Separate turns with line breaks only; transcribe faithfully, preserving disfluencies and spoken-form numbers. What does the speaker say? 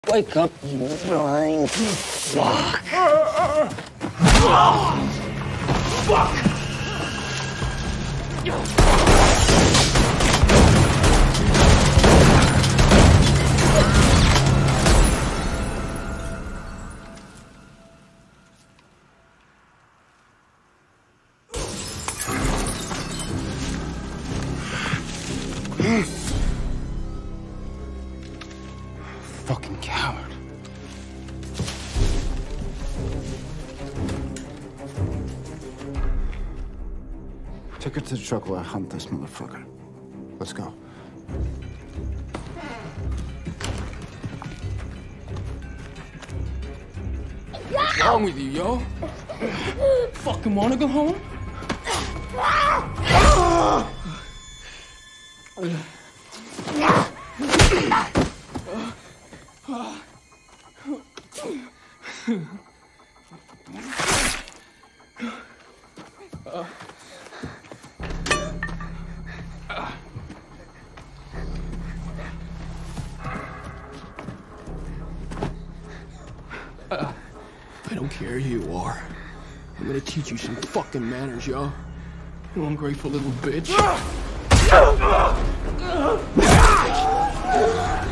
Wake up, you blind fuck.
Fuck!
Fucking coward. Take her to the truck while I hunt this motherfucker. Let's go.
What's wrong with you, yo? Fucking wanna go home? I don't care who you are. I'm gonna teach you some fucking manners, yo. You ungrateful little bitch.